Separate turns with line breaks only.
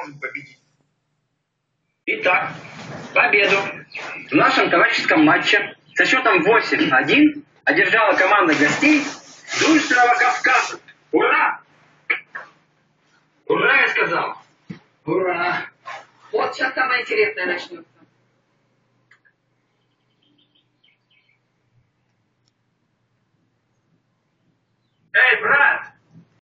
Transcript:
может победить. Итак, победу в нашем товарищеском матче со счетом 8-1 одержала команда гостей Дульского Кавказа. Ура! Ура, я сказал!
Ура! Вот сейчас самое интересное начнется.